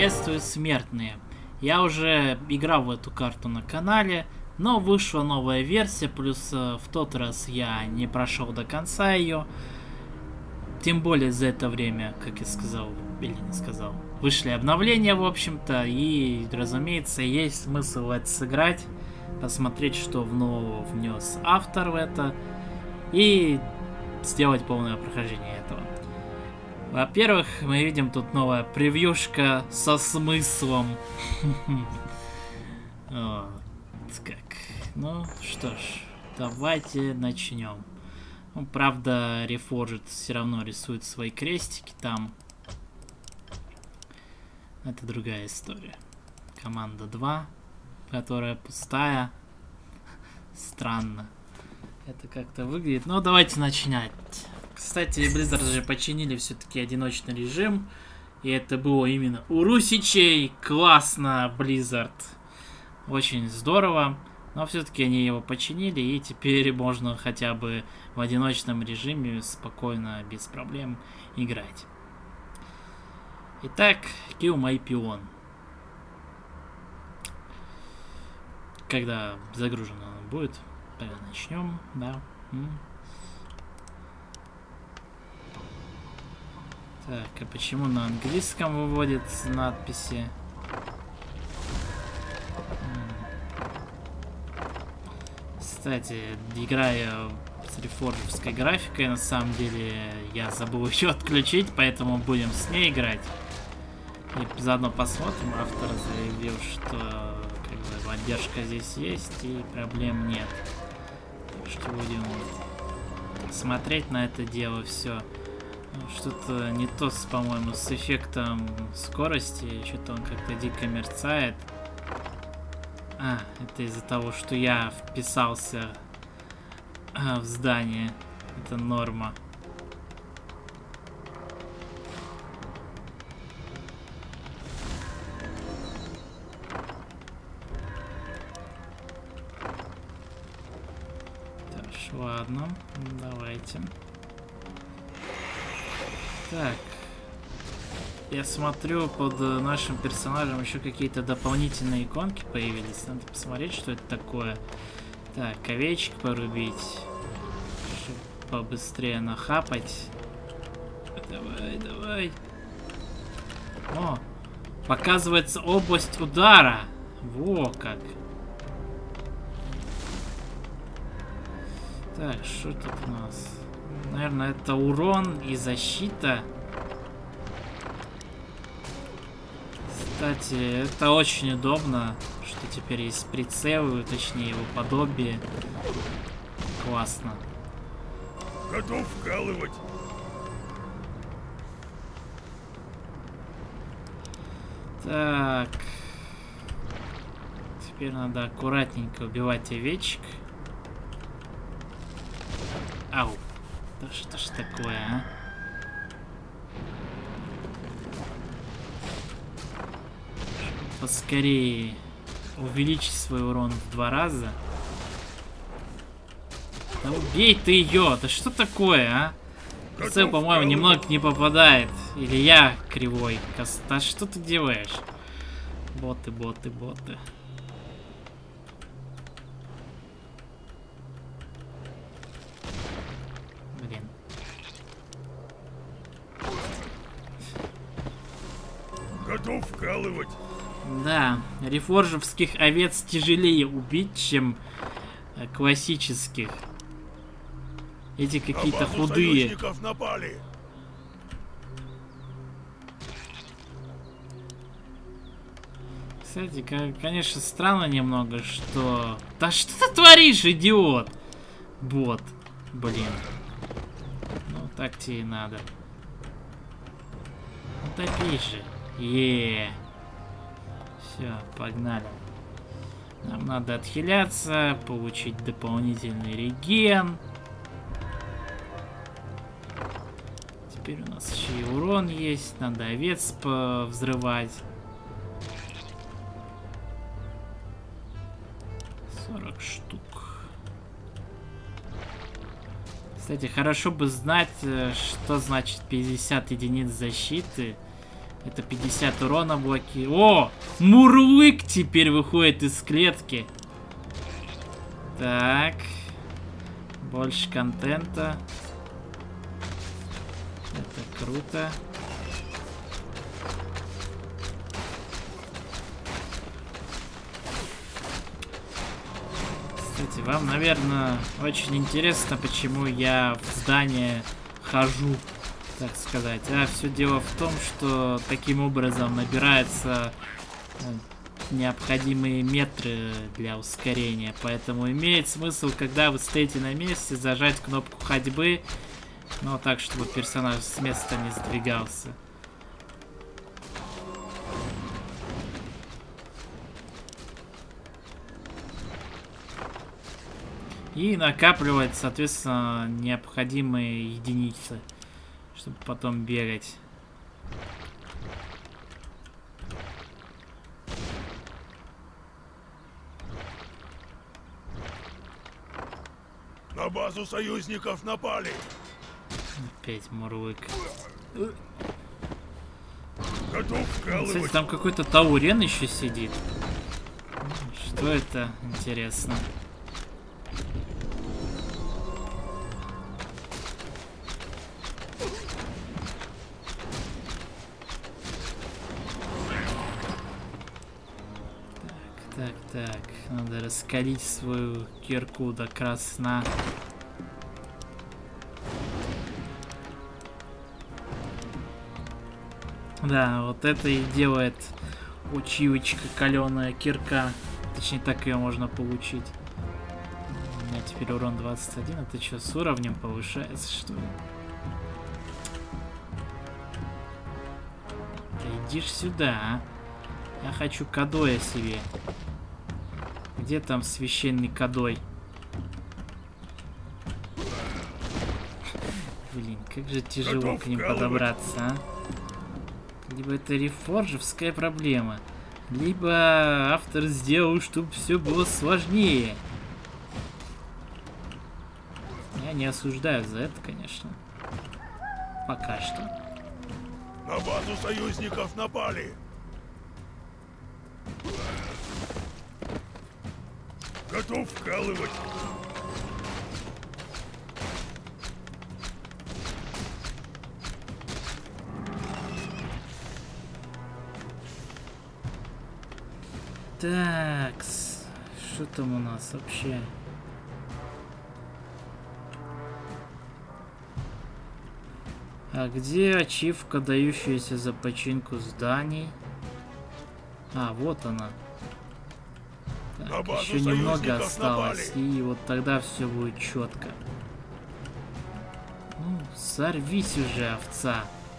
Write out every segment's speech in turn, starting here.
Приветствую, смертные! Я уже играл в эту карту на канале, но вышла новая версия, плюс в тот раз я не прошел до конца ее. Тем более за это время, как я сказал, или не сказал, вышли обновления, в общем-то, и, разумеется, есть смысл это сыграть, посмотреть, что нового внес автор в это, и сделать полное прохождение этого. Во-первых, мы видим тут новая превьюшка со смыслом. Вот как. Ну что ж, давайте начнем. Ну, правда, Reforged все равно рисует свои крестики там. Это другая история. Команда 2, которая пустая. Странно. Это как-то выглядит. Но давайте начинать. Кстати, Blizzard же починили все-таки одиночный режим. И это было именно у русичей. Классно, Blizzard. Очень здорово. Но все-таки они его починили. И теперь можно хотя бы в одиночном режиме спокойно, без проблем играть. Итак, Kill My Peon. Когда загружено будет, тогда начнем. Да. Так, а почему на английском выводит надписи? Кстати, играя с рефорджевской графикой, на самом деле я забыл еще отключить, поэтому будем с ней играть. И заодно посмотрим. Автор заявил, что как бы, поддержка здесь есть и проблем нет. Так что будем смотреть на это дело все. Что-то не то, по-моему, с эффектом скорости. Что-то он как-то дико мерцает. А, это из-за того, что я вписался в здание. Это норма. Так, ладно, давайте. Так, я смотрю, под нашим персонажем еще какие-то дополнительные иконки появились. Надо посмотреть, что это такое. Так, овечек порубить, чтобы побыстрее нахапать. Давай, давай. О, показывается область удара. Во как. Так, что тут у нас? Наверное, это урон и защита. Кстати, это очень удобно, что теперь есть прицелы, точнее его подобие. Классно. Готов вкалывать. Так. Теперь надо аккуратненько убивать овечек. Ау. Да что ж такое, а? Поскорее увеличить свой урон в 2 раза. Да убей ты ее! Да что такое, а? Прицел, по-моему, немного не попадает. Или я кривой. Да что ты делаешь? Боты, боты, боты. Блин. Готов вкалывать. Да, рефоржевских овец тяжелее убить, чем классических. Эти какие-то худые. Напали. Кстати, конечно, странно немного, что... Да что ты творишь, идиот? Бот. Блин. Ну, так тебе и надо. Утопи же. Все, погнали. Нам надо отхиляться, получить дополнительный реген. Теперь у нас еще и урон есть. Надо овец взрывать. 40 штук. Кстати, хорошо бы знать, что значит 50 единиц защиты. Это 50 урона блоки. О! Мурлык теперь выходит из клетки. Так. Больше контента. Это круто. Кстати, вам, наверное, очень интересно, почему я в здание хожу, так сказать. А все дело в том, что таким образом набираются необходимые метры для ускорения. Поэтому имеет смысл, когда вы стоите на месте, зажать кнопку ходьбы, но так, чтобы персонаж с места не сдвигался. И накапливать, соответственно, необходимые единицы, чтобы потом бегать. На базу союзников напали. Опять мурлык. Готов вкалывать. Кстати, там какой-то таурен еще сидит. Что это? Интересно. Так, надо раскалить свою кирку до красна. Да, вот это и делает учивочка каленая кирка. Точнее, так ее можно получить. У меня теперь урон 21. Это что, с уровнем повышается, что ли? Да иди ж сюда, а. Я хочу кадоя себе. Где там священный кадой? Блин, как же тяжело к ним подобраться, а? Либо это рефоржевская проблема, либо автор сделал, чтобы все было сложнее. Я не осуждаю за это, конечно. Пока что. На базу союзников напали. Готов вкалывать. Такс, что там у нас вообще? А где ачивка, дающаяся за починку зданий? А, вот она. Так, еще немного осталось, и вот тогда все будет четко. Ну, сорвись уже, овца.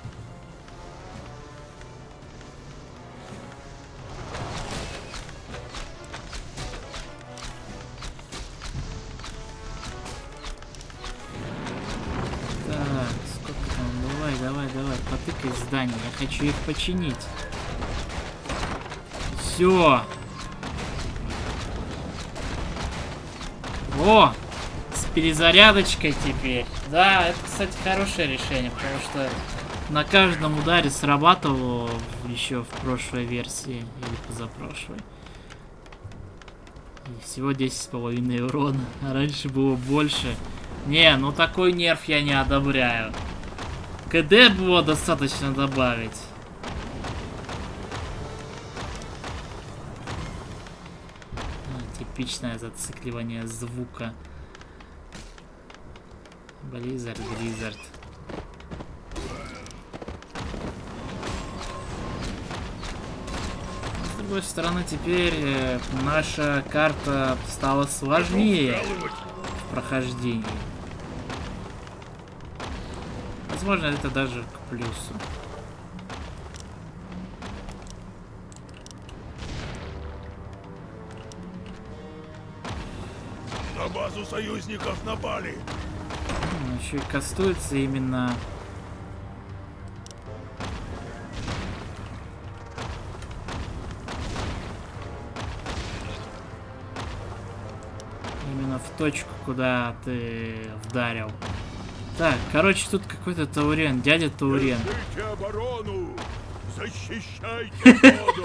Давай, потыкай здание. Я хочу их починить. Все. О! С перезарядочкой теперь. Да, это, кстати, хорошее решение, потому что на каждом ударе срабатывало еще в прошлой версии или позапрошлой. И всего 10,5 урона. А раньше было больше. Не, ну такой нерв я не одобряю. КД было достаточно добавить. Типичное зацикливание звука. Blizzard. С другой стороны, теперь наша карта стала сложнее в прохождении. Возможно, это даже к плюсу. На базу союзников напали. Еще и кастуется именно... Именно в точку, куда ты вдарил. Так, короче, тут какой-то Таурен, дядя Таурен. Держите оборону! Защищайте воду!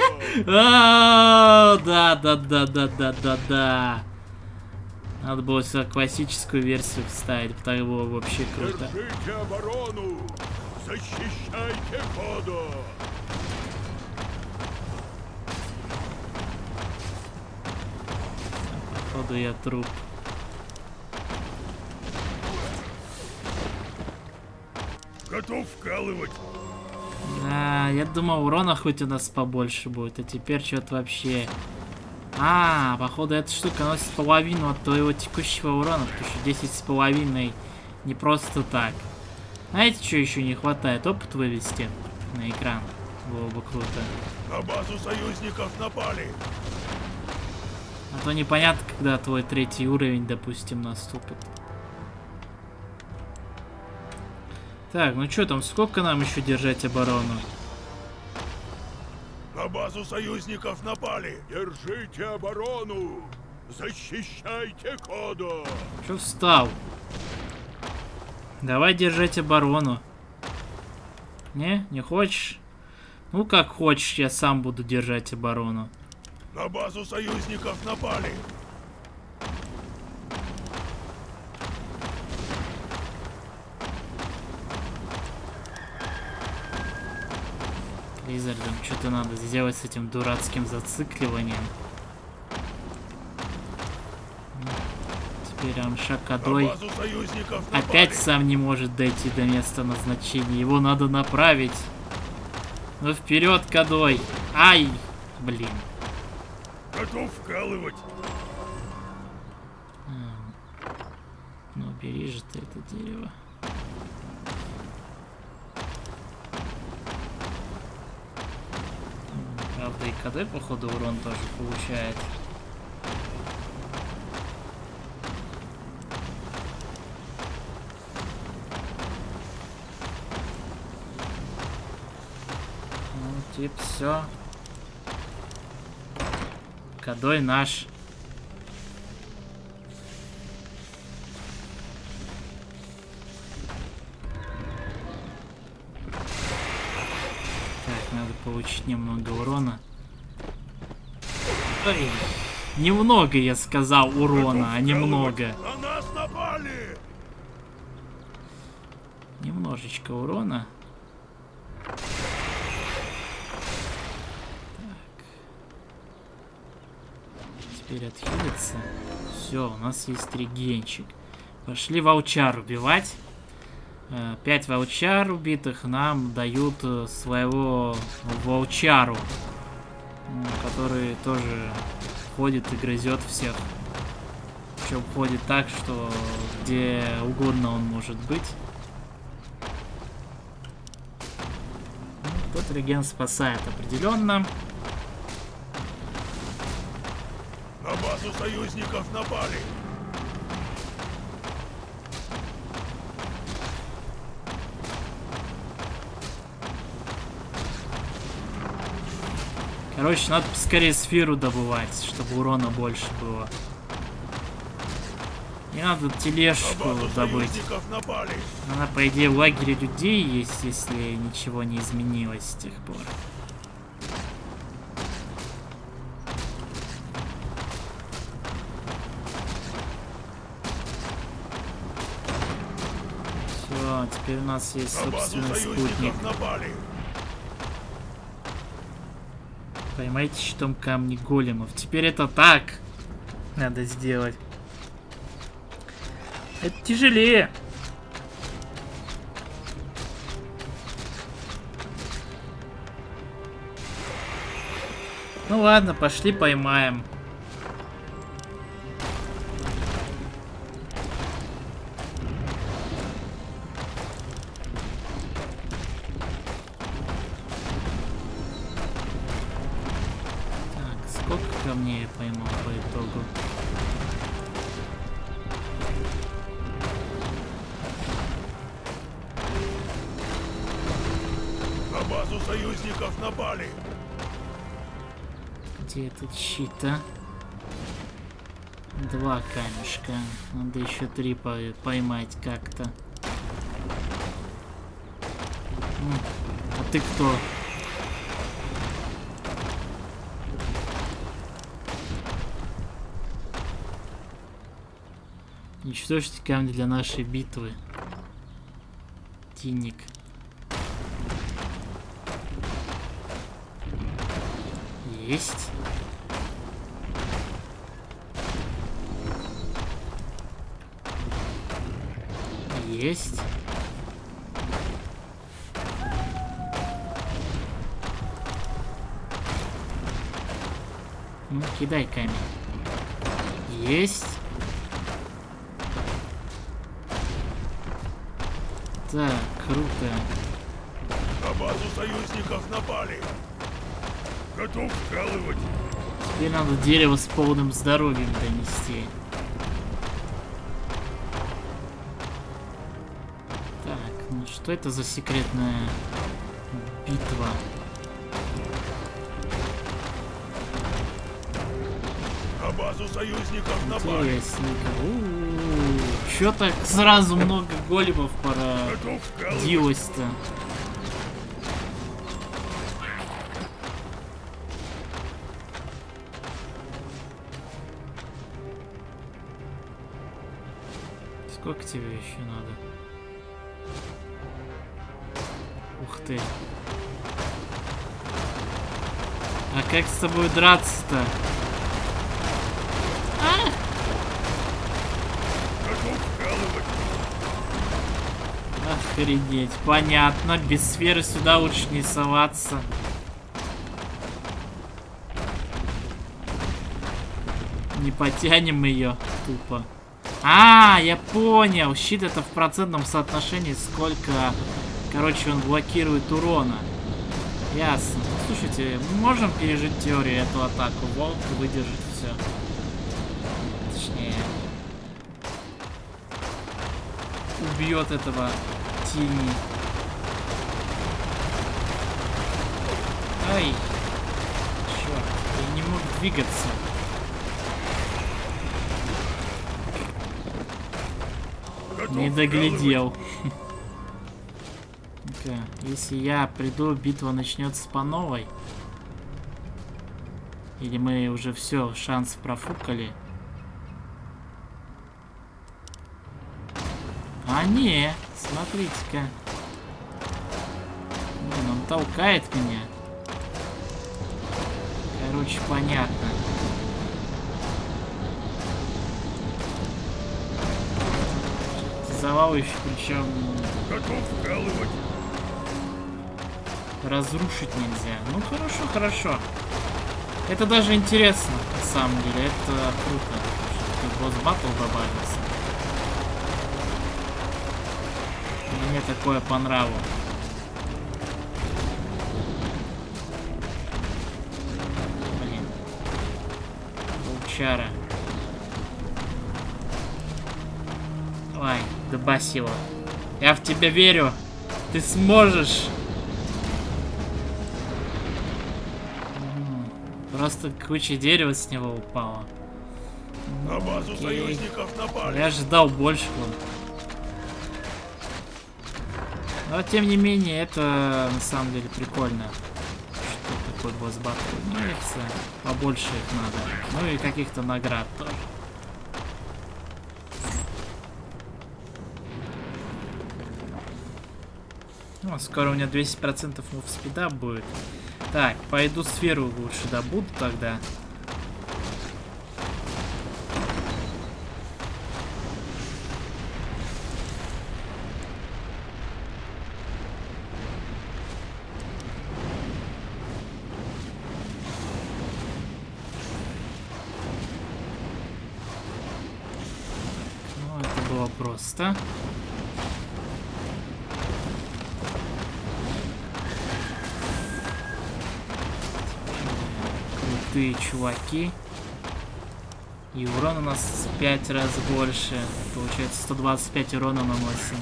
Да. Надо было сюда классическую версию вставить, так было вообще круто. Держите оборону! Защищайте воду! Походу я труп. Готов вкалывать! Да, я думал, урона хоть у нас побольше будет, а теперь что-то вообще... походу эта штука носит половину от твоего текущего урона, потому что 10,5 не просто так. Знаете, что еще не хватает? Опыт вывести на экран. Было бы круто. На базу союзников напали! А то непонятно, когда твой 3-й уровень, допустим, наступит. Так, ну что там, сколько нам еще держать оборону? На базу союзников напали! Держите оборону! Защищайте Коду! Че встал? Давай держать оборону. Не хочешь? Ну как хочешь, я сам буду держать оборону. На базу союзников напали! Лизардом что-то надо сделать с этим дурацким зацикливанием. Теперь Амшакадой опять сам не может дойти до места назначения. Его надо направить. Ну вперед, Кадой! Ай! Блин. Готов вкалывать! Ну бери же ты это дерево. Правда, и КД, походу, урон тоже получает. Ну, типа, все. Кадой наш. Надо получить немного урона. Ой, немного, я сказал, урона, а немного. На нас напали! Немножечко урона. Так. Теперь отхилиться. Все, у нас есть регенчик. Пошли волчар убивать. 5 волчар убитых нам дают своего волчару, который тоже ходит и грызет всех. Причем ходит так, что где угодно он может быть. Тот реген спасает определенно. На базу союзников напали! Короче, надо поскорее сферу добывать, чтобы урона больше было. Не надо тележку добыть. Она, по идее, в лагере людей есть, если ничего не изменилось с тех пор. Все, теперь у нас есть собственный спутник. Поймайте щитом камни големов. Теперь это так надо сделать. Это тяжелее. Ну ладно, пошли поймаем. Камней я поймал по итогу. На базу союзников напали. Где этот щит, а? 2 камешка. Надо еще 3 поймать как-то. А ты кто? Уничтожьте камни для нашей битвы. Тинник. Есть. Есть. Ну, кидай камень. Есть. Так, круто. На базу союзников напали. Готов вкалывать. Теперь надо дерево с полным здоровьем донести. Так, ну что это за секретная битва? На базу союзников напали. Интересненько. Чё так сразу много големов Готов вкалывать. породилось-то? Сколько тебе еще надо? Ух ты. А как с тобой драться-то? Готов вкалывать. Охренеть. Понятно. Без сферы сюда лучше не соваться. Не потянем ее тупо. А, я понял. Щит это в процентном соотношении, сколько, короче, он блокирует урона. Ясно. Слушайте, мы можем пережить теорию эту атаку. Волк выдержит все. Точнее, убьет этого тени. Ай, черт, я не мог двигаться. Не доглядел. Если я приду, битва начнется по новой. Или мы уже все, шанс профукали. А не, смотрите-ка. Он толкает меня. Короче, понятно. Завал еще, причем Готов вкалывать. разрушить нельзя. Ну хорошо, хорошо. Это даже интересно, на самом деле. Это круто. Что босс-баттл добавился. Мне такое по нраву. Блин. Паучара. Ой, добась его. Я в тебя верю. Ты сможешь. Просто куча дерева с него упала. На базу союзников напали. Я ожидал большего. Но тем не менее, это на самом деле прикольно. Что такое босс-баттл? Нравится. Побольше их надо. Ну и каких-то наград тоже. Ну, скоро у меня 200% мувспида будет. Так, пойду сферу лучше добуду тогда. Ну, это было просто. Крутые чуваки. И урон у нас в 5 раз больше. Получается 125 урона наносим.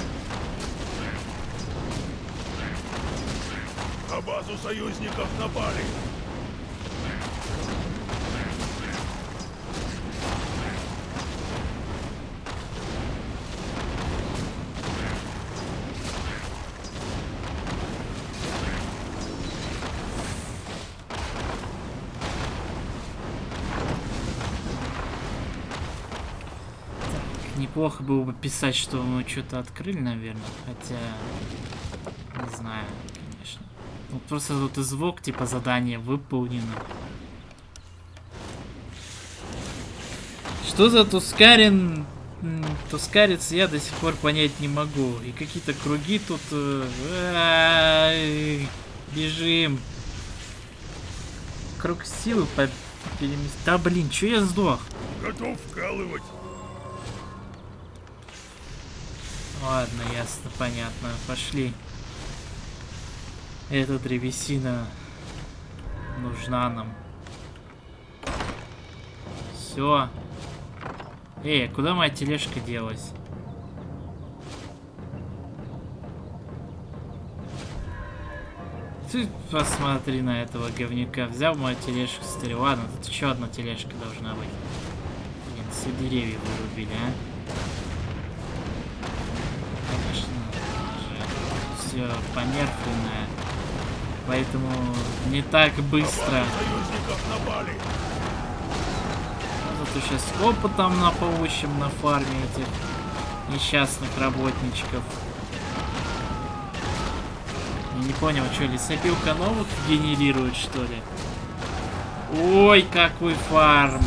На базу союзников напали. Неплохо было бы писать, что мы что-то открыли, наверное. Хотя, не знаю, конечно. Ну, просто тут и звук, типа, задание выполнено. Что за Тускарин? Тускарец я до сих пор понять не могу. И какие-то круги тут... Бежим. Круг силы переместить. Да блин, чё я сдох? Готов вкалывать. Ладно, ясно, понятно. Пошли. Эта древесина нужна нам. Все. Эй, куда моя тележка делась? Ты посмотри на этого говнюка. Взял мою тележку, смотри. Ладно, тут еще одна тележка должна быть. Блин, все деревья вырубили, а? Конечно, все померкленное. Поэтому не так быстро. Зато сейчас опытом получим на фарме этих несчастных работничков. Я не понял, что лесопилка новых генерирует, что ли? Ой, какой фарм!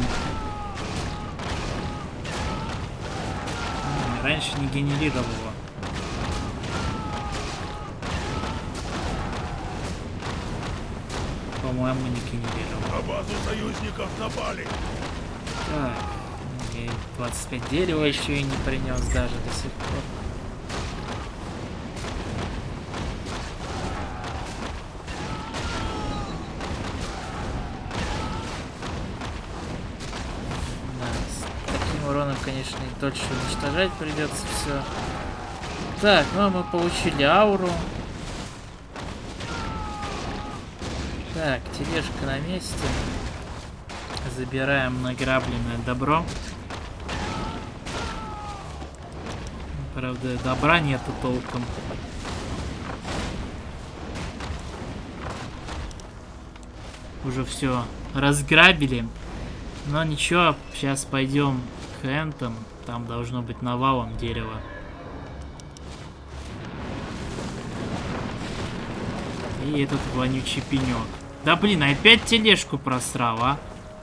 Раньше не генерировала. По-моему, не генерировала. На базу союзников напали. Так, и 25 дерева еще и не принес даже до сих пор. Уроном, конечно, и дольше уничтожать придется все. Так, ну а мы получили ауру. Так, тележка на месте. Забираем награбленное добро. Правда, добра нету толком. Уже все разграбили. Но ничего, сейчас пойдем к Энтам. Там должно быть навалом дерева. И этот вонючий пенек. Да блин, опять тележку просрал, а?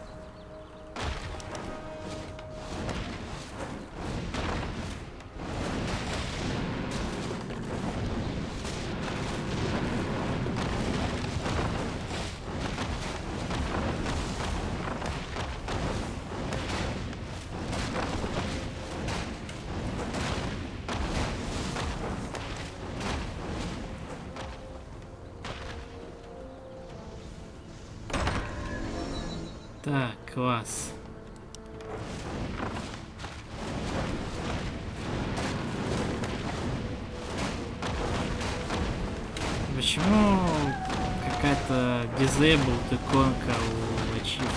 Так, класс. Почему какая-то disabled иконка у ачивки?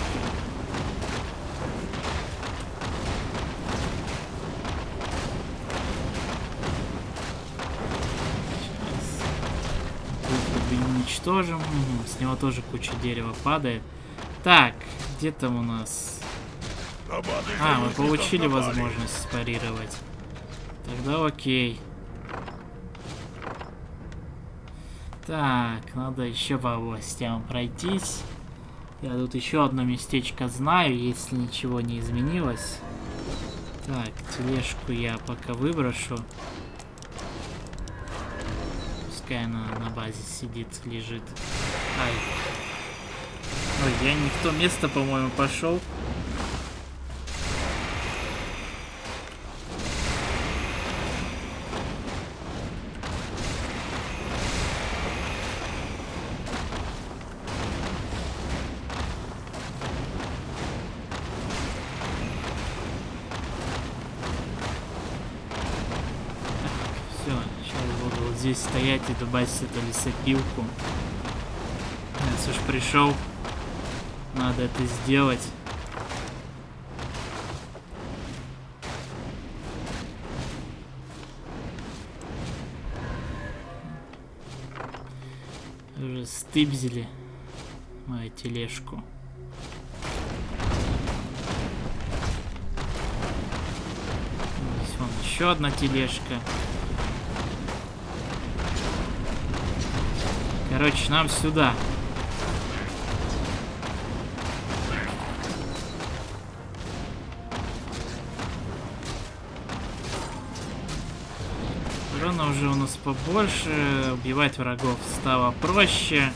Сейчас уничтожим. С него тоже куча дерева падает. Так, где там у нас? А, мы получили возможность спарировать. Тогда окей. Так, надо еще по областям пройтись. Я тут еще одно местечко знаю, если ничего не изменилось. Так, тележку я пока выброшу. Пускай она на базе сидит, лежит. Ай. Ой, я не в то место, по-моему, пошел. Все, сейчас буду вот здесь стоять и добавить эту лесопилку. Раз уж пришел. Надо это сделать. Уже стыбзили мою тележку. еще одна тележка. Короче, нам сюда. Урона уже у нас побольше. Убивать врагов стало проще.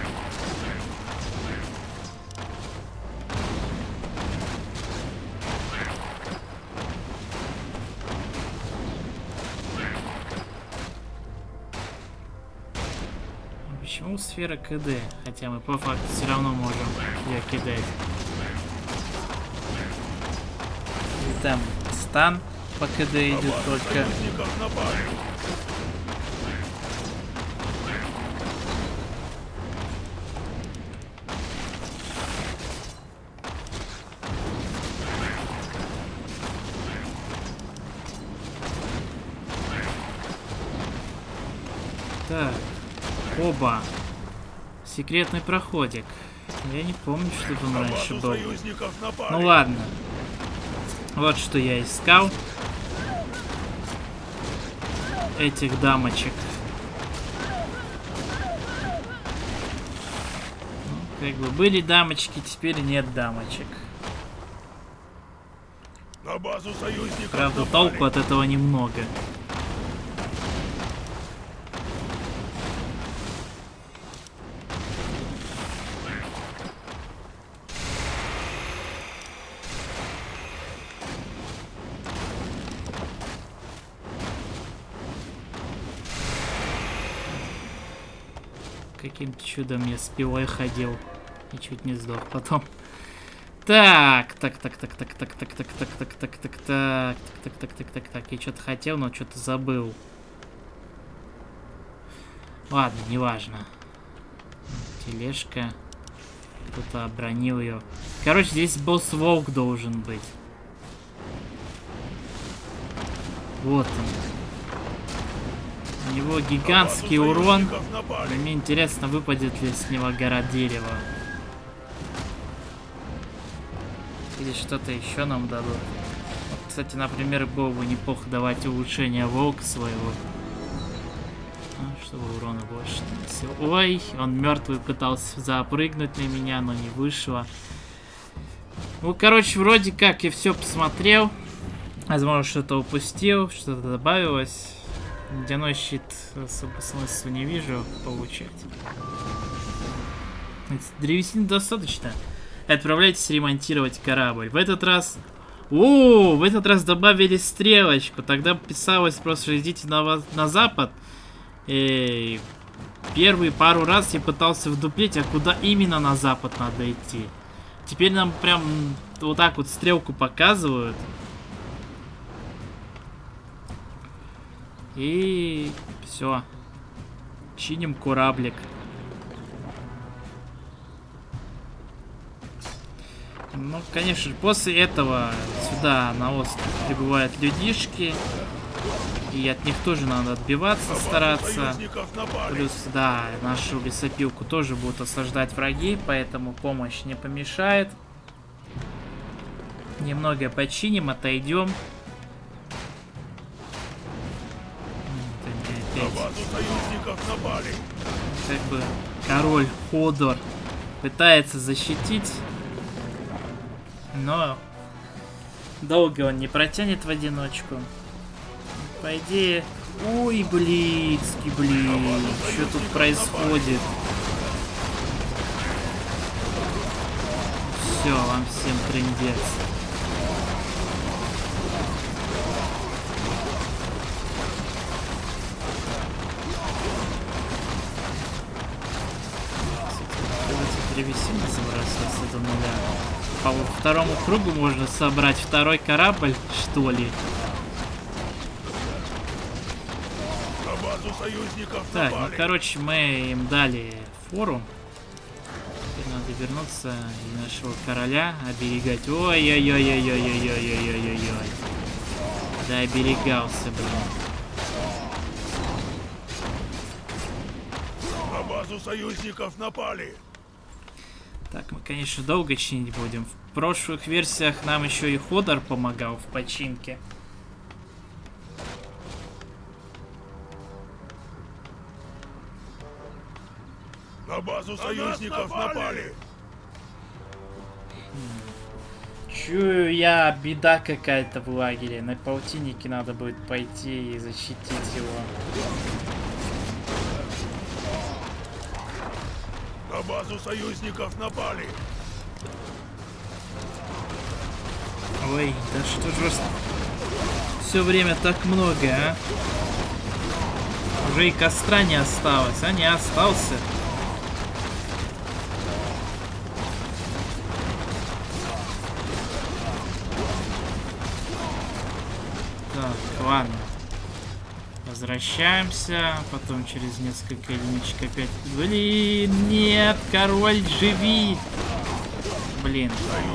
Почему сфера КД? Хотя мы по факту все равно можем ее кидать. И там стан по КД идет только. Так. Оба. Секретный проходик. Я не помню, что там раньше был. Ну ладно. Вот что я искал. Этих дамочек. Ну, как бы были дамочки, теперь нет дамочек. На базу союзников. Правда, напали. толку от этого немного. Каким-то чудом я с пилой ходил и чуть не сдох потом. Так. Я что-то хотел, но что-то забыл. Ладно, неважно. Тележка. Кто-то обронил ее. Короче, здесь босс-волк должен быть. Вот он. У него гигантский урон. Мне интересно, выпадет ли с него гора дерева. Или что-то еще нам дадут. Вот, кстати, например, было бы неплохо давать улучшение волка своего. Чтобы урона больше наносил. Ой, он мертвый пытался запрыгнуть на меня, но не вышло. Ну, короче, вроде как я все посмотрел. Возможно, что-то упустил, что-то добавилось. Ледяной щит особо смысла не вижу получать. Древесины достаточно. Отправляйтесь ремонтировать корабль. В этот раз... в этот раз добавили стрелочку. Тогда писалось просто идите на запад. И первые пару раз я пытался вдуплить, а куда именно на запад надо идти. Теперь нам прям вот так вот стрелку показывают. И все. Чиним кораблик. Ну, конечно, после этого сюда на остров прибывают людишки. И от них тоже надо отбиваться, стараться. Плюс, да, нашу лесопилку тоже будут осаждать враги, поэтому помощь не помешает. Немного починим, отойдем. Как бы король Ходор пытается защитить, но долго он не протянет в одиночку. По идее... Ой, блицки, блин. Что тут происходит? Все, вам всем трындец. Древесина забросилась до нуля. По второму кругу можно собрать второй корабль, что ли? Так, ну короче, мы им дали фору. Теперь надо вернуться и нашего короля оберегать. Ой-ой-ой-ой-ой-ой-ой-ой-ой-ой-ой. Да, оберегался, блин. На базу союзников напали. Так, мы, конечно, долго чинить будем. В прошлых версиях нам еще и Ходор помогал в починке. На базу союзников напали! Чую я, беда какая-то в лагере. На полтиннике надо будет пойти и защитить его. На базу союзников напали! Ой, да что же все время так много, а? Уже и костра не осталось, а не остался. Так, ладно. Возвращаемся, потом через несколько линичек опять... Блин, нет, король, живи! Блин.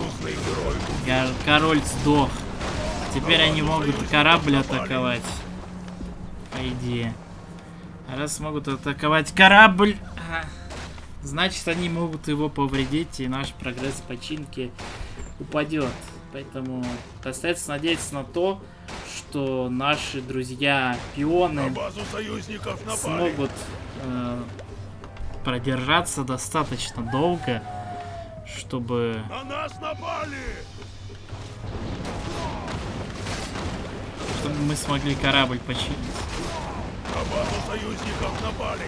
Король сдох. Теперь они могут корабль атаковать. По идее. А раз могут атаковать корабль, значит они могут его повредить, и наш прогресс починки упадет. Поэтому остается надеяться на то, что наши друзья-пионы смогут продержаться достаточно долго, чтобы... На нас напали! Чтобы мы смогли корабль починить. На базу союзников напали!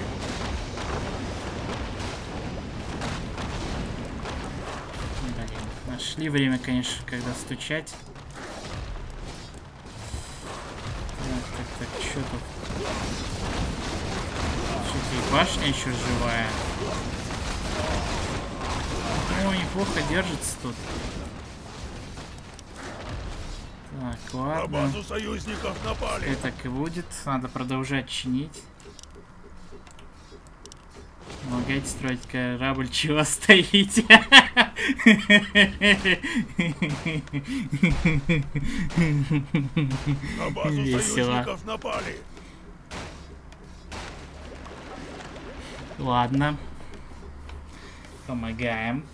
Блин, нашли время, конечно, когда стучать. Так, что тут? Что-то и башня еще живая. О, неплохо держится тут. Так, ладно. На базу союзников напали! И так и будет. Надо продолжать чинить. Помогайте строить корабль, чего стоите? На базу Весело. союзников напали! Ладно. Помогаем.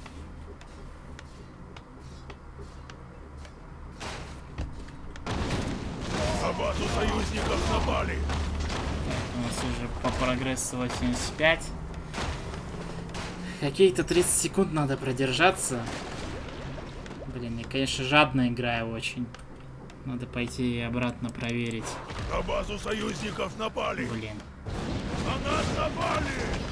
На базу союзников напали! У нас уже по прогрессу 85. Какие-то 30 секунд надо продержаться. Блин, я, конечно, жадно играю очень. Надо пойти и обратно проверить. На базу союзников напали! Блин. На нас напали!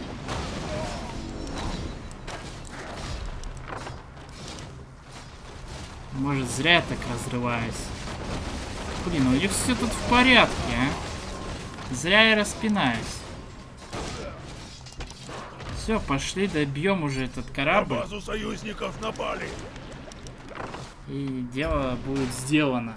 Может, зря я так разрываюсь. Блин, у них все тут в порядке, а? Зря я распинаюсь. Все, пошли, добьем уже этот корабль. На базу союзников напали! И дело будет сделано.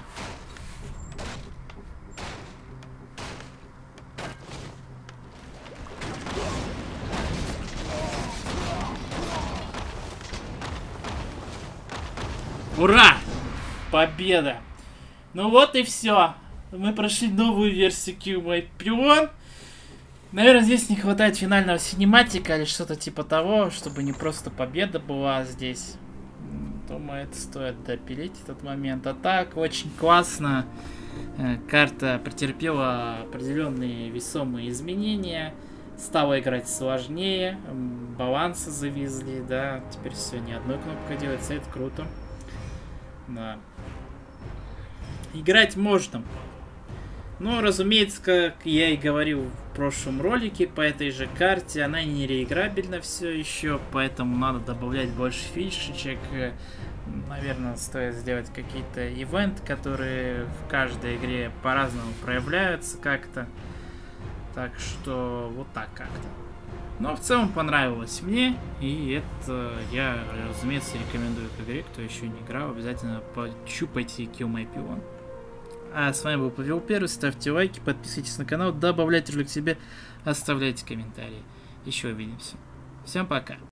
Ура! Победа! Ну вот и все. Мы прошли новую версию QMate Pion. Наверное, здесь не хватает финального синематика или что-то типа того, чтобы не просто победа была здесь. Думаю, это стоит допилить этот момент. А так, очень классно. Карта претерпела определенные весомые изменения. Стало играть сложнее. Балансы завезли, да. Теперь все не одной кнопкой делается. Это круто. Да. Играть можно. Но, разумеется, как я и говорил в прошлом ролике, по этой же карте она не реиграбельна все еще, поэтому надо добавлять больше фишечек. Наверное, стоит сделать какие-то ивенты, которые в каждой игре по-разному проявляются как-то. Так что вот так как-то. Но в целом понравилось мне, и это я, разумеется, рекомендую к игре. Кто еще не играл, обязательно пощупайте QMate Pion. А с вами был Павел Первый. Ставьте лайки, подписывайтесь на канал, добавляйте ролик к себе, оставляйте комментарии. Еще увидимся. Всем пока.